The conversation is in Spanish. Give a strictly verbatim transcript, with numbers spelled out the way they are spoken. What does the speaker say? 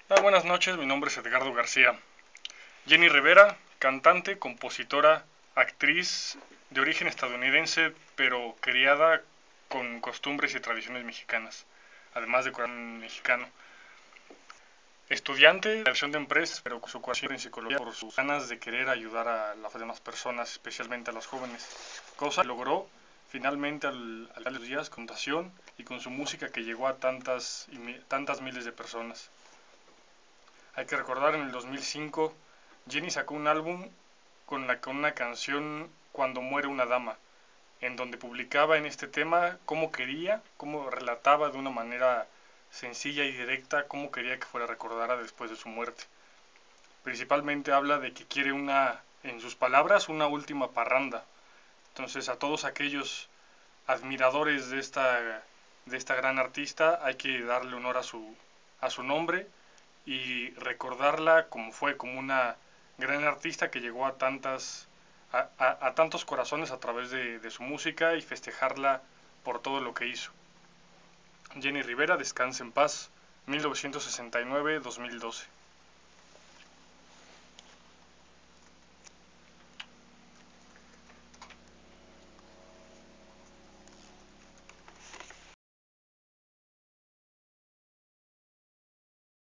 Ah, buenas noches, mi nombre es Edgardo García. Jenny Rivera, cantante, compositora, actriz de origen estadounidense, pero criada con costumbres y tradiciones mexicanas, además de corazón mexicano. Estudiante de dirección de empresas, pero con su corazón en psicología por sus ganas de querer ayudar a las demás personas, especialmente a los jóvenes, cosa que logró finalmente al, al de los días con pasión y con su música que llegó a tantas, tantas miles de personas. Hay que recordar, en el dos mil cinco, Jenny sacó un álbum con, la, con una canción Cuando muere una dama, en donde publicaba en este tema cómo quería, cómo relataba de una manera sencilla y directa cómo quería que fuera recordada después de su muerte. Principalmente habla de que quiere una, en sus palabras, una última parranda. Entonces, a todos aquellos admiradores de esta, de esta gran artista hay que darle honor a su, a su nombre y recordarla como fue, como una gran artista que llegó a tantas a, a, a tantos corazones a través de, de su música y festejarla por todo lo que hizo. Jenny Rivera, descanse en paz, mil novecientos sesenta y nueve a dos mil doce.